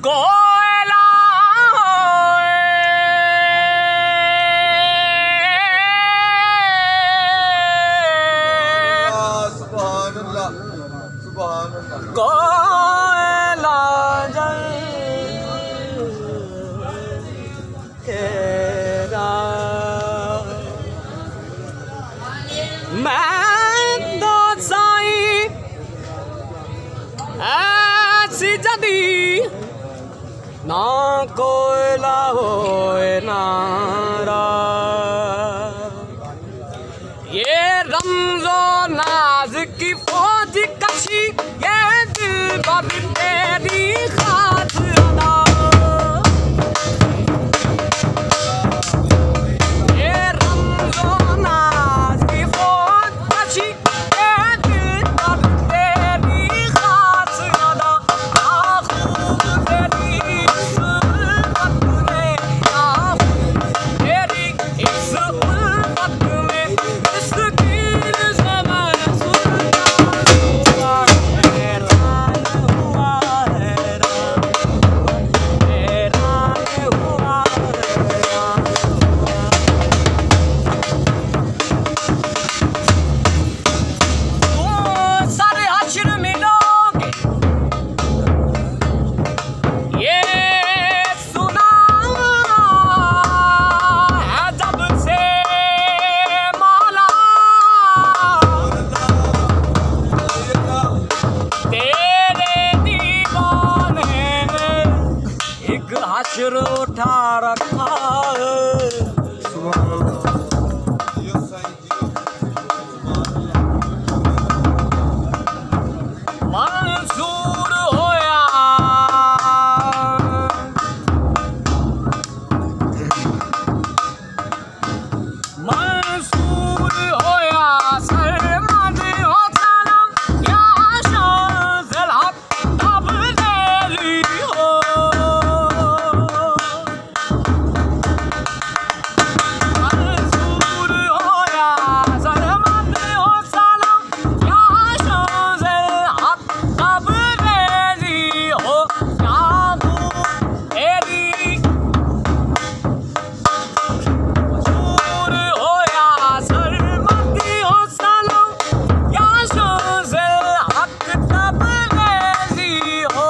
कोयला सुभान अल्लाह सुभान अल्लाह कोयला जल तेरा मैं तो साई ऐसी जदी ना कोयला होए नारा ये रमजो नाज की फौज कशी ये दिल बब तेरी खातिर अदा ये रमजो नाज की फौज कशी ये दिल बब तेरी खातिर अदा आखूब तेरी इस उल्फत में आखूब तेरी इस उल्फत में मिस्कीन ज़माना सारे हश्र मिलोगे ये सुना है जब से मौला तेरे दीवाने ने एक हश्र उठा रखा है सुभान अल्लाह जियो साईं जियो मंसूर होया मंसूर होया सरमद हो सनम या शाज़िल हक अब तेरी हो मंसूर होया सरमद हो सनम या शाज़िल हक अब तेरी हो या तेरी मंसूर होया सरमदी हो सनम या शाज़िल हक तब तेरी हो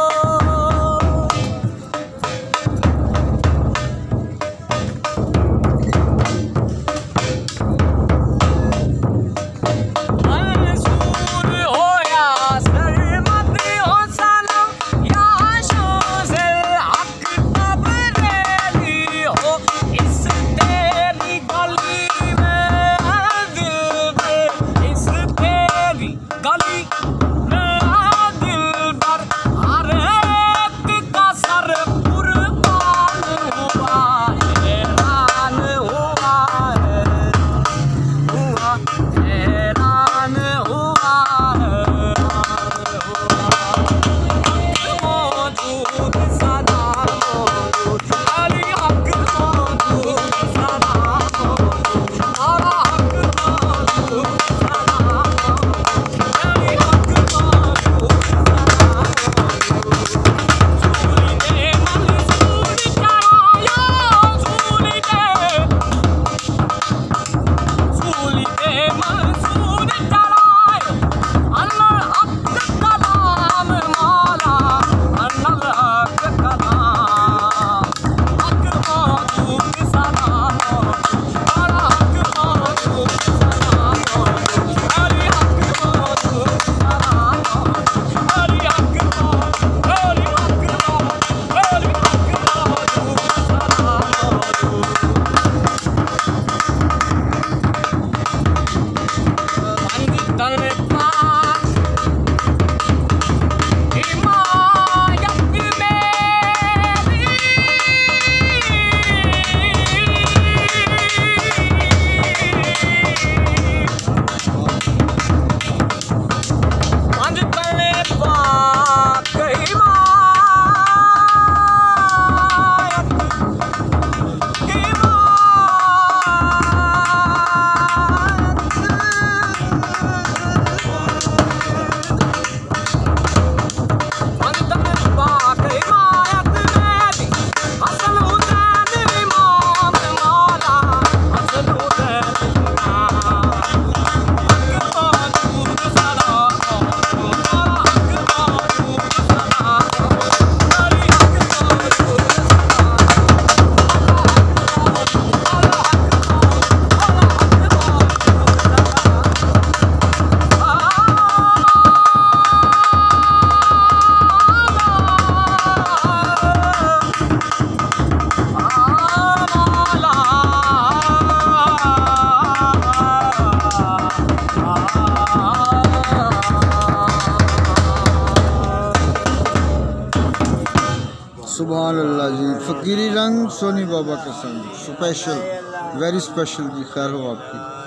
मंसूर होया सरमदी हो सनम या शाज़िल हक तब तेरी हो इस तेरी गली में दिल पे इस तेरी गली में दिल पर हर एक का सर कुर्बान हुआ हैरान हुआ हैरान हुआ मौजूद सदा मौजूद अली हक मौजूद सदा मौजूद अला हक मौजूद सदा मौजूद अली हक मौजूद सदा मौजूद सूली दे मंसूर कराया सूली दे मंसूर करायो अल्लाह हक कलाम मौला अल्लाह हक सुभान अल्लाह जी। फ़कीरी रंग सोनी बाबा का संग स्पेशल, वेरी स्पेशल जी। खैर हो आपकी।